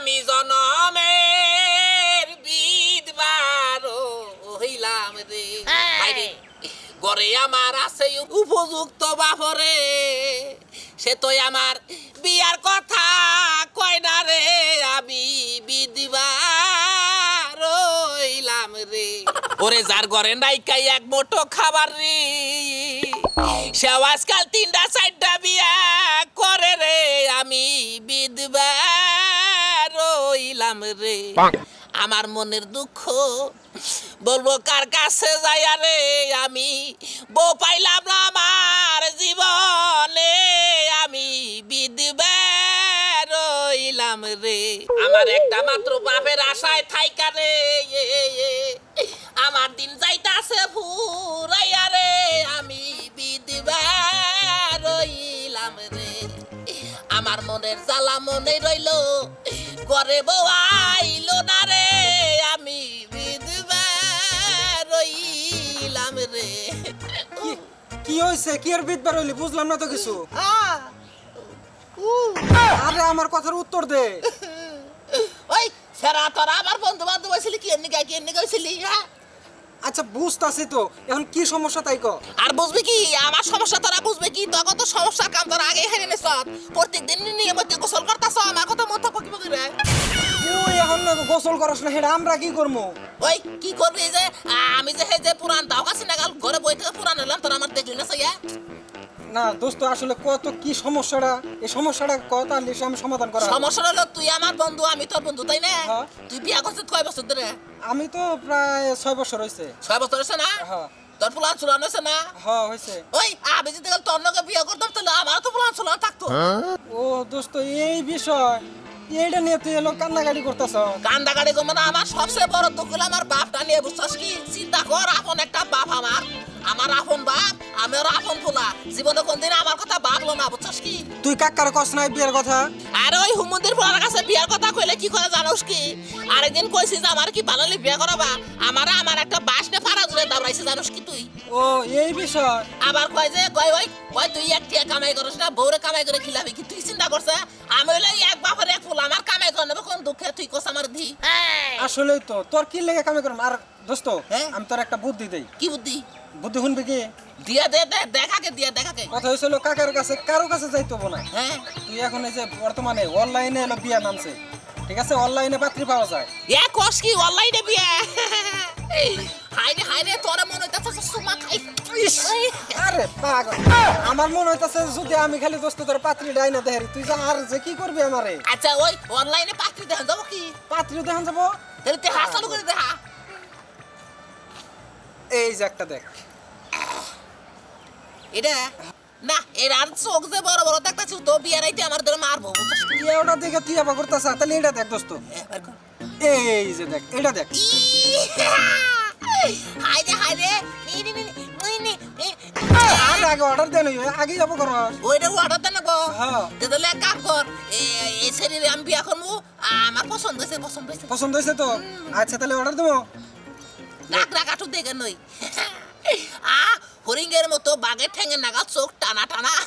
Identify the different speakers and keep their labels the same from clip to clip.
Speaker 1: আমি জনমের বিধবার হইলাম রে ভাইরে গরে আমার আছে উপযুক্ত বাপরে সে তো আমার বিয়ার কথা কয় না রে আমি বিধবার হইলাম রে ওরে যার ঘরে নাইকাই এক মোটো খাবার রে সে আজকাল 3টা 4টা বিয়া করে রে আমি বিধবার হইলাম রে আমার মনের দুঃখ বলবো কার কাছে যাইয়া রে আমি বউ পাইলাম না আমার জীবনে আমি বিধবার হইলাম রে আমার একটা মাত্র বাপের আশায় থাইকা রে আমার দিন যাইতাছে ফুরাইয়া রে আমি বিধবার হইলাম রে আমার মনের জ্বালা মনে রইল ঘরে বউ আইলো না রে আমি বিধবার হইলাম রে
Speaker 2: কি হইছে কি আর বিধবার হইলি বুঝলাম না তো কিছু আরে আমার কথার উত্তর দে
Speaker 1: ওই সারা তোরা আমার বন্ধু বান্ধব হইছিলি কি এমনি গেছিলি
Speaker 2: আচ্ছা বুঝতাছি তো এখন কি সমস্যা তাই কো
Speaker 1: আর বুঝবি কি আমার সমস্যা তোরা বুঝবে কি তোর কত সমস্যার কাম তোরা আগে হেরে নেছ প্রত্যেকদিন নিয়মিত গোসল করতাছ আমার কথা মত পকি পকি রে
Speaker 2: তুই এখন গোসল করছ না হেডা আমরা কি করব
Speaker 1: ওই কি করবি যে আমি যে হে যে পুরান দাও কাছে না গাল ঘরে বই থেকে পুরান হলাম তোরা আমার দেখলি না সাইয়া
Speaker 2: না দোস্ত আসলে কত কি সমস্যাটা এই সমস্যাটা কত আনলিস আমি সমাধান করা
Speaker 1: সমস্যা হলো তুই আমার বন্ধু আমি তোর বন্ধু তাই না তুই বিয়া করছিস কয় বছর ধরে
Speaker 2: আমি তো প্রায় 6 বছর হইছে
Speaker 1: 6 বছর হইছে না
Speaker 2: হ্যাঁ
Speaker 1: তোর প্লান চুলান হইছে না
Speaker 2: হ্যাঁ হইছে
Speaker 1: ওই আমি যদি তোর লগে বিয়া করতাম তাহলে আমার তো প্লান চুলান থাকতো
Speaker 2: ও দোস্ত এই বিষয় এইটা নিয়ে তুই এলো কান্নাকাটি করতেছ
Speaker 1: কান্দাকাটি করবো না আমার সবচেয়ে বড় দুঃখ হলো আমার বাপটা নিয়ে বুঝছস কি চিন্তা কর আপন একটা বাপ আমার আপন বাপ আমি ওর আপন পোলা জীবনে কোনদিন আমার কথা ভাবলো না বুঝছস কি
Speaker 2: তুই কাকার কস নাই বিয়ের কথা
Speaker 1: আর ওই হুমন্দির পোলার কাছে বিয়ার কথা কইলে কি করে জানোস কি আরেকদিন কইছিস যে আমার কি ভালোলে বিয়া করাবা আমার একটা বাস নে ফাড়া জুড়ে দাবড়াইছে জানোস কি তুই
Speaker 2: ও এই বিষয়
Speaker 1: আবার কয় যে কয় তুই একটা কামাই করছ না বউরে কামাই করে খিলাবি কি তুই চিন্তা করছ আমি হইলে এক বাপের এক পোলা আমার কামাই করে নেব কোন দুঃখে তুই কস আমার দি
Speaker 2: আসলেই তো তোর কি লেগে কামাই করম আর দোস্ত আমি তোর একটা বুদ্ধি দেই
Speaker 1: কি বুদ্ধি
Speaker 2: বুদ্ধি শুনবি কি
Speaker 1: দিয়া দে দেখাকে
Speaker 2: কথা হইছিল কাকার কাছে কারো কাছে যাইতো না
Speaker 1: হ্যাঁ
Speaker 2: তুই এখন এই যে বর্তমানে অনলাইনে এলো বিয়া নামছে ঠিক আছে অনলাইনে পাত্রী পাওয়া যায়
Speaker 1: এ কস কি অনলাইনে বিয়া হাইরে তোরে মনে হইতাছে সুমা খাই
Speaker 2: আরে পাগল আমার মনে হইতাছে যদি আমি খালি দোস্ত তোর পাত্রী ডাইনা দেখারি তুই যা আর যে কি করবি আমারে
Speaker 1: আচ্ছা ওই অনলাইনে পাত্রী দেখান যাবো কি
Speaker 2: পাত্রী দেখান যাবো
Speaker 1: তাহলে তুই হাত চালু করে দেখা
Speaker 2: এই যে একটা দেখ
Speaker 1: এটা না এর আর চোখ যে বড় বড় দেখতাছি তো বিয়ার আইতে আমার ধরে মারবো
Speaker 2: ওটা দেখে তুই আবার করতেছ তাহলে এটা দেখ দোস্ত এই যে দেখ এটা দেখ
Speaker 1: হাইরে
Speaker 2: আগে অর্ডার দেন আগে যাবো কর
Speaker 1: ওইটা অর্ডার দেন গো
Speaker 2: হ্যাঁ
Speaker 1: তাহলে এক কাম কর এই শরীরে আমি বিয়া করবো আমার পছন্দ হয়েছে
Speaker 2: তো আচ্ছা তাহলে অর্ডার দেবো
Speaker 1: রাখ আটু দেখে নই হরিঙ্গের মতো বাঘের ঠ্যাঙের নাগাল চোখ টানা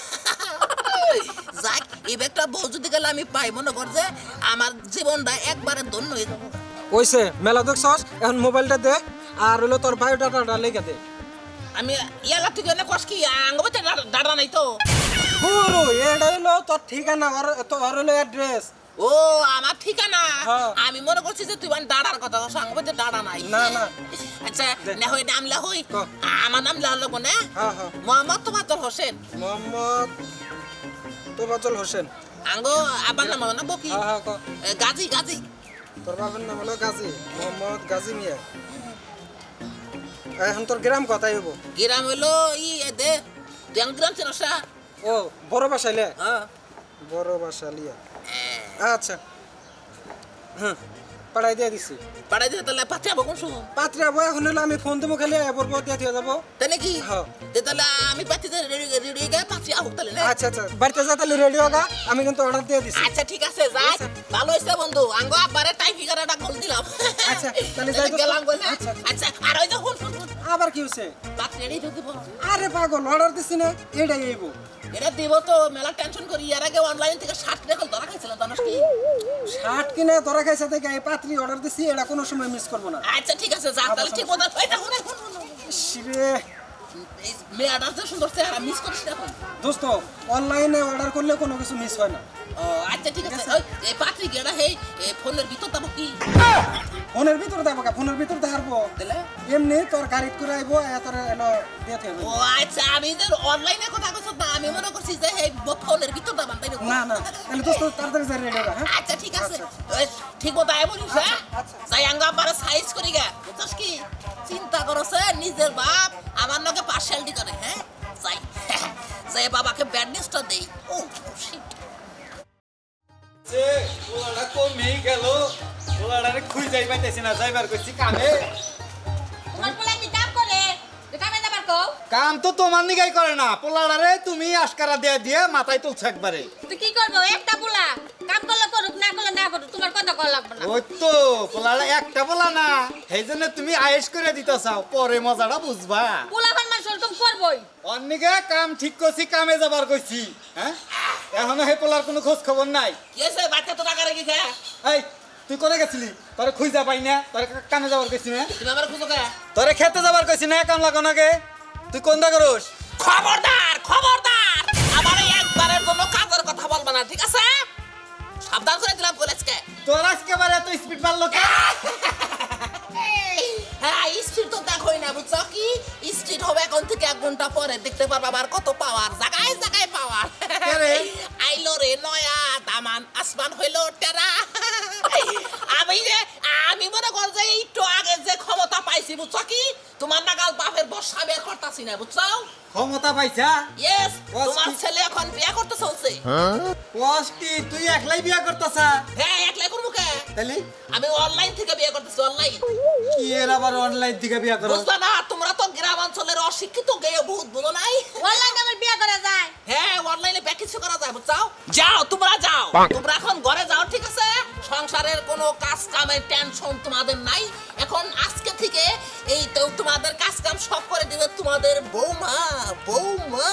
Speaker 1: যাক এই ব্যাগটা বউ যদি গেলে আমি পাই মনে কর যে আমার জীবনটা একবারে ধন্য হয়ে যাবো
Speaker 2: ওইসে মেলা দেখছস এখন মোবাইলটা দে আর হলো তোর বায়োডাটাটা লেগে দে
Speaker 1: আমি ইয়ালা তুই কেন কস কি আঙ্গবতে দাঁড়া নাই তো
Speaker 2: পুরো এটা হলো তোর ঠিকানা তোর হলো অ্যাড্রেস
Speaker 1: ও আমার ঠিকানা আমি মনে করছি যে তুই দাঁড়ার কথা আঙ্গবতে দাঁড়া নাই
Speaker 2: না
Speaker 1: আচ্ছা না হই নাম লা হই আমার নাম লা লাগবো না মোহাম্মদ তোফাজ্জল হোসেন আঙ্গো আবার নাম না বকি গাজী
Speaker 2: তোর বাবার নাম হলো গাজী মোহাম্মদ গাজী মিয়া এখন তোর গ্রাম কথাই হবো
Speaker 1: গ্রাম হলো দে গ্রাম চেনসা
Speaker 2: ও বড় বাসাইলে বড় বাসালিয়া আচ্ছা পাড়াই দিয়ে দিছি
Speaker 1: পাড়াই দিয়ে তাহলে পাত্রী আবো কোন সময়
Speaker 2: পাত্রী আবো এখন হলো আমি ফোন দেবো খালি এরপর দিয়ে যাবো
Speaker 1: তাই নাকি তাহলে আমি পাত্রী রেডি গা পাত্রী আবো তাহলে
Speaker 2: আচ্ছা বাড়িতে যা তাহলে রেডি হোগা আমি কিন্তু অর্ডার দিয়ে দিছি
Speaker 1: আচ্ছা ঠিক আছে যা ভালো হইছে বন্ধু আঙ্গো আবারে টাই ফিগারটা গোল দিলাম
Speaker 2: আচ্ছা তাহলে যাই
Speaker 1: গেলাম বলে আচ্ছা আর ওই যে
Speaker 2: আবার কি হইছে
Speaker 1: পাত্রী এটাই তো দিব
Speaker 2: আরে পাগল অর্ডার দিছি না এটাই আইবো
Speaker 1: এটা দিব তো মেলা টেনশন করি এর আগে অনলাইন থেকে 60 টাকা ধরা খাইছিলাম জানোস কি
Speaker 2: শার্ট কিনে ধরা খাইছে থেকে এই পাত্রী অর্ডার দিছি এটা কোনো সময় মিস করব না
Speaker 1: আচ্ছা ঠিক আছে যা তাহলে ঠিক মতো এটা শুনে
Speaker 2: শিরে
Speaker 1: মেয়াটা তো সুন্দর চেহারা মিস করিস না
Speaker 2: দোস্ত অনলাইনে অর্ডার করলে কোনো কিছু মিস হয় না
Speaker 1: ও আচ্ছা ঠিক আছে ওই এই পাত্রী গেড়া হে ফোনের ভিতর দাও কি
Speaker 2: ফোনের ভিতর দেবো ফোনের ভিতর দেখাবো
Speaker 1: দিলে
Speaker 2: এমনি তোর গাড়ি করে আইবো তোর এলো দিয়ে থাকবে
Speaker 1: ও আচ্ছা আমি যে অনলাইনে কথা কইছ না আমি মনে করছি যে এই ফোনের ভিতর দাও তাই
Speaker 2: না না তাহলে দোস্ত তাড়াতাড়ি যাই রেডি হবে হ্যাঁ
Speaker 1: আচ্ছা ঠিক আছে ওই ঠিক মতো আয় বলিস হ্যাঁ
Speaker 2: আচ্ছা।
Speaker 1: যাই আঙ্গা আবার সাইজ করি গা বুঝছস কি চিন্তা করছে নিজের বাপ আমার নাকি পার্সিয়ালিটি করে হ্যাঁ যাই যাই বাবাকে ব্যাড নিউজটা দেই ও শিট
Speaker 3: যে ওলাটা কমেই গেল ওলাটারে খুঁজ যাই পাইতেছি না যাইবার কইছি কামে
Speaker 4: তোমার পোলা কি কাম করে কামে যাবার কও
Speaker 3: কাম তো তোমার নিগাই করে না পোলাটারে তুমি আশকারা দিয়ে দিয়ে মাথায় তুলছ একবারে
Speaker 4: তুই কি করবো একটা পোলা কাম করলে করুক না করলে না করুক তোমার কথা কল লাগবে না
Speaker 3: ওই তো পোলাটা একটা পোলা না সেই জন্য তুমি আয়েস করে দিতে চাও পরে মজাটা বুঝবা
Speaker 4: পোলা ফান মানুষ ওরকম করবই
Speaker 3: অন্যকে কাম ঠিক করছি কামে যাবার কইছি হ্যাঁ এখনো হে পোলার কোনো খোঁজ খবর নাই
Speaker 1: কি হইছে বাচ্চা তো টাকা রেখে খা
Speaker 3: এই তুই করে গেছিলি তোরে খুঁজা পাই না তোরে কামে যাবার কইছি না
Speaker 1: তুমি আমার খুঁজো কা
Speaker 3: তোরে খেতে যাবার কইছি না কাম লাগো নাকে তুই কোনটা করস
Speaker 1: খবরদার খবরদার আমারে একবারের জন্য কাজের কথা বলবা না ঠিক আছে সাবধান করে দিলাম কলেজকে
Speaker 3: তোর আজকে বারে এত স্পিড মারলো কে
Speaker 1: হ্যাঁ স্ট্রিট তো দেখোই না বুঝছো কি স্ট্রিট হবে এখন থেকে 1 ঘন্টা পরে দেখতে পারবা আবার কত পাওয়ার জায়গায় জায়গায় পাওয়ার
Speaker 3: কে?
Speaker 1: আইলো রে নয়া দামান আসমান হইলো টেরা আমি মনে কর যে একটু আগে যে ক্ষমতা পাইছি বুঝছো কি তোমার নাগাল বাপের বর্ষা বের করতাছি না বুঝছো
Speaker 3: ক্ষমতা পাইছা
Speaker 1: ইয়েস
Speaker 3: বস
Speaker 1: তোমার
Speaker 3: কি?
Speaker 1: ছেলে এখন বিয়ে করতে চলছে
Speaker 3: ওয়াস্তি তুই একলাই বিয়া করতাছা
Speaker 1: হ্যাঁ একলাই করবো কে
Speaker 3: তাইলে
Speaker 1: আমি অনলাইন থেকে বিয়ে করতেছি অনলাইন
Speaker 3: কি এর আবার অনলাইন থেকে বিয়া করো
Speaker 1: বুঝলা না তোমরা তো গ্রাম অঞ্চলের অশিক্ষিত গেয়ে বহুত বুঝো নাই
Speaker 4: অনলাইনে আমার বিয়ে করা যায়
Speaker 1: হ্যাঁ অনলাইনে প্যাকেজ করা যায় বুঝছো যাও তোমরা যাও তোমরা এখন ঘরে যাও ঠিক আছে সংসারের কোনো কাজ কামের টেনশন তোমাদের নাই এখন আজকে থেকে এই তো তোমাদের কাজ কাম সব করে দিবে তোমাদের বৌমা বৌমা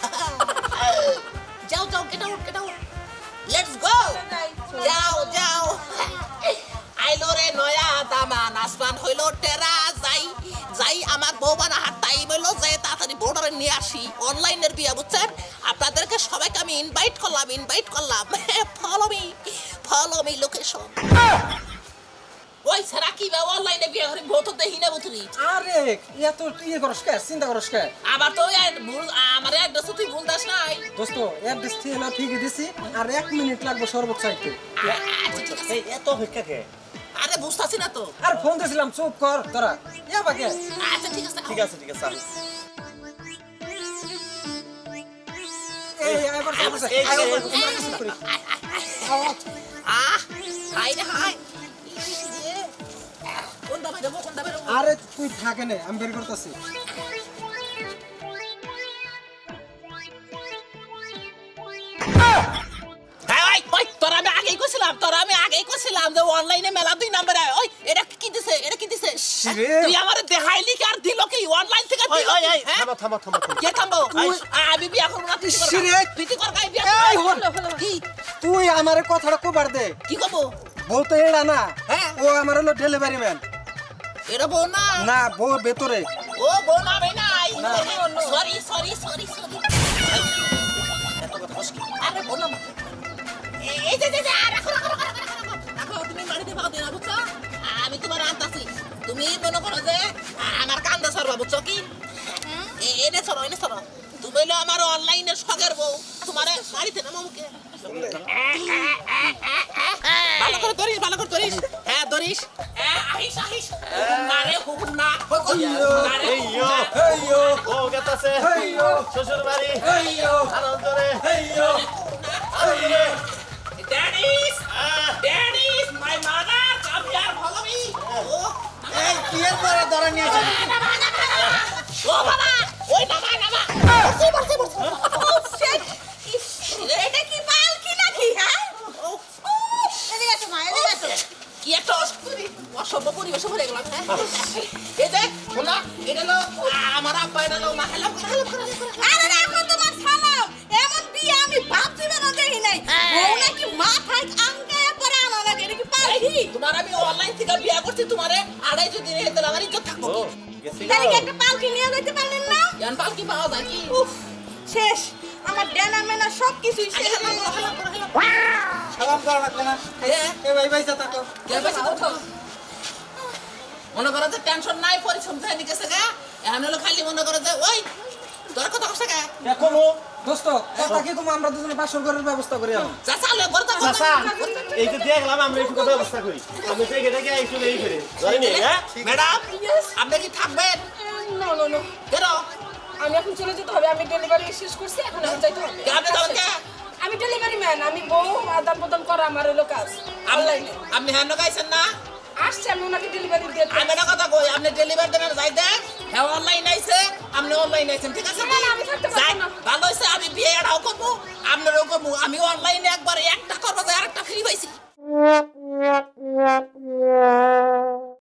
Speaker 1: যাও যাও গেট আউট লেটস গো যাও যাও আইলো রে নয়া দামান আসমান হইলো টেরা যাই যাই আমার বৌমা না হাত টাইম হইলো যে তাড়াতাড়ি বর্ডারে নিয়ে আসি অনলাইনের বিয়ে বুঝছেন আপনাদেরকে সবাইকে আমি ইনভাইট করলাম ফলো মি লোকেশন ওই সারা কি বা অনলাইনে বিয়ে করে ভূত দেখি না বুতুরি
Speaker 2: আরে এত ইয়ে করস কে চিন্তা করস কে
Speaker 1: আবার তো আমার অ্যাড্রেস তুই বলতাস নাই
Speaker 2: দোস্ত অ্যাড্রেস ঠিক ঠিকই দিছি আর 1 মিনিট লাগবে সর্বোচ্চ আইতে
Speaker 1: আচ্ছা ঠিক আছে
Speaker 3: এত ভিক্ষা কে
Speaker 1: আরে বুঝতাছি না তো
Speaker 2: আর ফোন দিছিলাম চুপ কর তোরা ইয়া বাকে
Speaker 1: আচ্ছা ঠিক আছে
Speaker 3: ঠিক আছে
Speaker 2: এই এবার
Speaker 1: হাই রে হাই কোন দামে দেবো
Speaker 2: আরে তুই থাকে না আমি বের করতেছি
Speaker 1: তোরা আমি আগেই কইছিলাম যে অনলাইনে মেলা 2 নম্বরে ওই এটা কি দিছে তুই আমারে দেখাইলি কি আর দিল কি অনলাইন থেকে দিল
Speaker 3: থামো
Speaker 1: কে থামবো আমি বিয়া করব না তুই তুই কি কর গাই বিয়া কি
Speaker 2: তুই আমারে কথাটা কবার দে
Speaker 1: কি কব
Speaker 2: বউ তো এড়া না
Speaker 1: হ্যাঁ।
Speaker 2: ও আমার হলো ডেলিভারি ম্যান
Speaker 1: এটা বউ না
Speaker 2: না বউ ভেতরে
Speaker 1: ও বউ না ভাই না সরি আরে বউ না এই যে রাখো তুমি মারিতে পাও দেনা বুঝছো আমি তোমার আনতাছি তুমি মনে করো যে আমার কান্দা সরবা বুঝছো কি এনে সরো তুমি হলো আমার অনলাইনে শখের বউ তোমারে বাড়িতে না মামুকে ভালো করে ধরিস হ্যাঁ ধরিস আহিস হুকুম না
Speaker 3: ও গেতাছে শ্বশুর বাড়ি আনন্দরে
Speaker 1: Daddy's my mother. Come here, follow me.
Speaker 3: এই কি এর পরে ধরে নিয়েছে
Speaker 1: ও বাবা, ওই নামা। বসে।
Speaker 4: Oh shit! এটা কি পাল কি নাকি হ্যাঁ? এদিকে আসো মা এদিকে আসো
Speaker 1: কি একটা অসভ্য পরিবেশে ভরে গেলাম হ্যাঁ এই দেখ শোনা এটা হলো আমার আব্বা এটা হলো মা হেলাম
Speaker 4: আরে রাখো তোমার সালাম এমন বিয়ে আমি ভাবছি না দেখি নাই বউ নাকি মাথায় আঙ্গায়া পরে আনা লাগে এটা কি পারি
Speaker 1: তোমার আমি অনলাইন থেকে বিয়ে করছি তোমারে 2.5 দিন হেতে আমার ইজ্জত থাকবো
Speaker 4: তাহলে কি একটা পালকি নিয়ে যাইতে পারলেন না
Speaker 1: ইয়ান পালকি পাওয়া যায় কি
Speaker 4: উফ শেষ আমার ডেনা মেনা সব কিছুই শেষ
Speaker 3: সালাম করা লাগবে না এ ভাই ভাই যা থাকো
Speaker 1: মনে করো যে টেনশন নাই পরিশ্রম থেকে নিকেছে গা এখন হলো খালি মনে করো যে ওই তোর কথা কষ্ট গা
Speaker 3: এখনো
Speaker 2: দোস্ত কথা কি তুমি আমরা দুজনে বাসর ঘরের ব্যবস্থা করি আমি
Speaker 1: যা চালে করতে
Speaker 5: চাচা এই যে দেখলাম আমরা একটু কথা ব্যবস্থা করি আমি থেকে দেখে একটু এই করে ধরেনি হ্যাঁ
Speaker 1: ম্যাডাম আপনি কি থাকবেন
Speaker 6: নো নো নো
Speaker 1: কেন
Speaker 6: আমি এখন চলে যেতে হবে আমি ডেলিভারি শেষ করছি এখন আমি যাইতে হবে
Speaker 1: কে আপনি যাবেন কে
Speaker 6: আমি ডেলিভারি ম্যান আমি বউ আদান প্রদান করা আমার হলো কাজ অনলাইনে
Speaker 1: আপনি হ্যাঁ গাইছেন না
Speaker 6: আসছে আমি ওনাকে ডেলিভারি দিয়ে
Speaker 1: আমি একটা কথা কই আপনি ডেলিভারি দেন যাই দেখ হ্যাঁ অনলাইন আইছে আপনি অনলাইন আইছেন ঠিক আছে
Speaker 6: না, না, আমি থাকতে পারবো
Speaker 1: যাই,
Speaker 6: না।
Speaker 1: ভালো হইছে আমি বিয়ে এটাও করবো আপনারও করবো আমি অনলাইনে একবার একটা করবো যে আরেকটা ফ্রি পাইছি